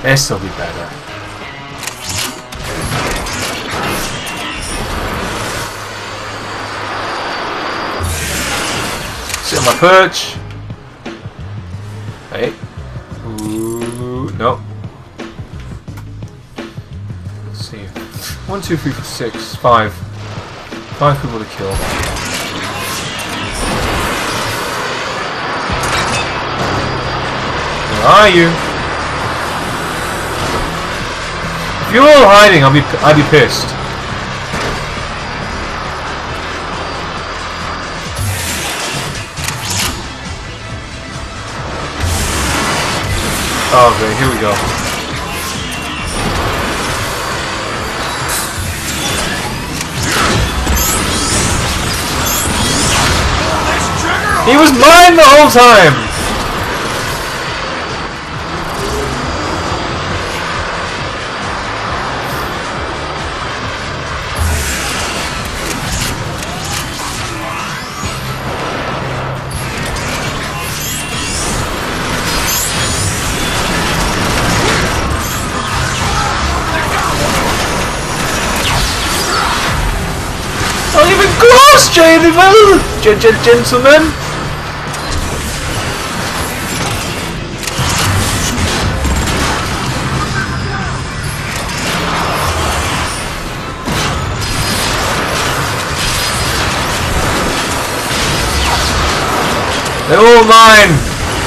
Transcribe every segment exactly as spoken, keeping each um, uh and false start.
This'll be better. Sit on my perch. Hey. Ooh, no. Let's see. One, two, three, four, six, five. Five people to kill. Where are you? If you're all hiding, I'll be I'll be pissed. Oh, okay, here we go. He was mine the whole time! Not even close, gentlemen! G -g Gentlemen! They're all mine!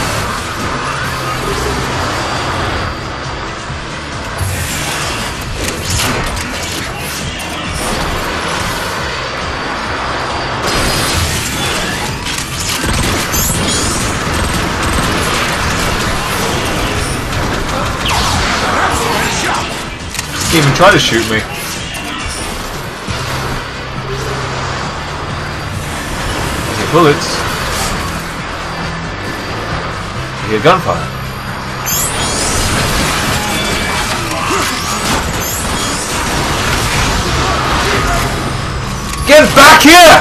Didn't even try to shoot me. Okay, bullets. You hear gunfire. Get back here!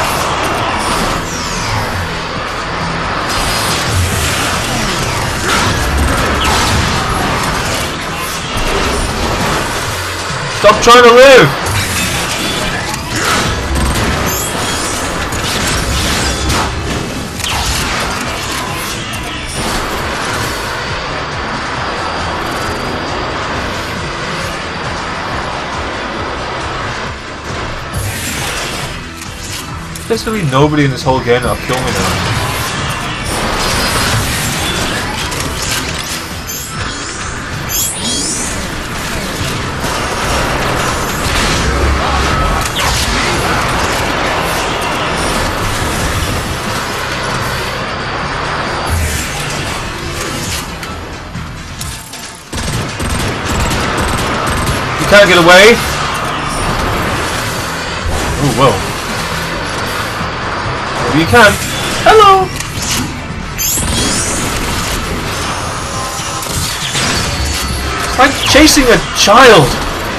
Stop trying to live! There's gonna be nobody in this whole game that'll kill me now. You can't get away. Oh well. Maybe you can. Hello. It's like chasing a child.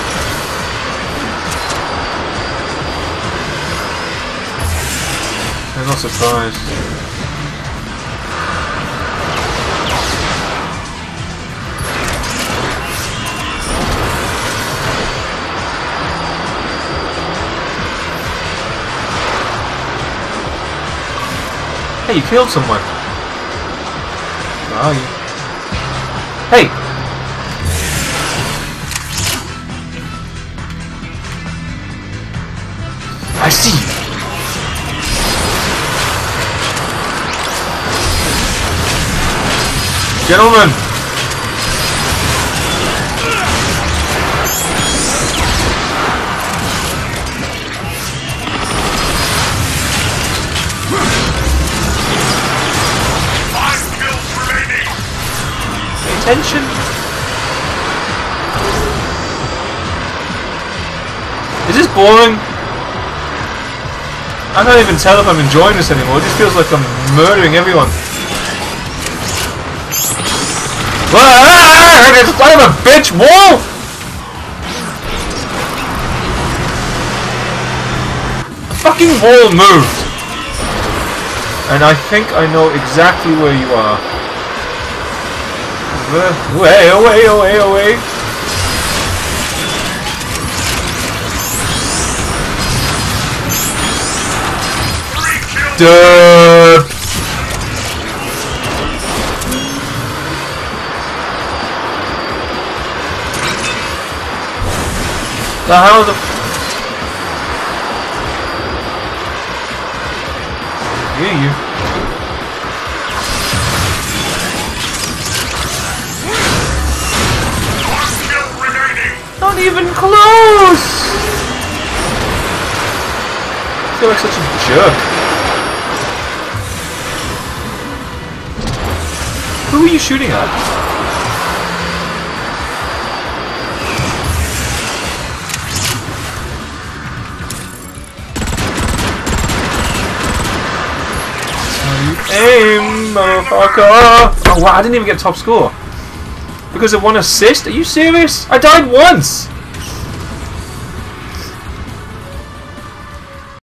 I'm not surprised. Hey, you killed someone. Where are you? Hey! I see you! Gentlemen! Attention. Is this boring? I can't even tell if I'm enjoying this anymore. It just feels like I'm murdering everyone. It's son of a bitch wall! The fucking wall moved! And I think I know exactly where you are. Away, away, away, away. Duh. The hell the hear you. Not even close! I feel like such a jerk. Who are you shooting at? Aim, motherfucker! Oh wow, I didn't even get top score. Because of one assist? Are you serious? I died once!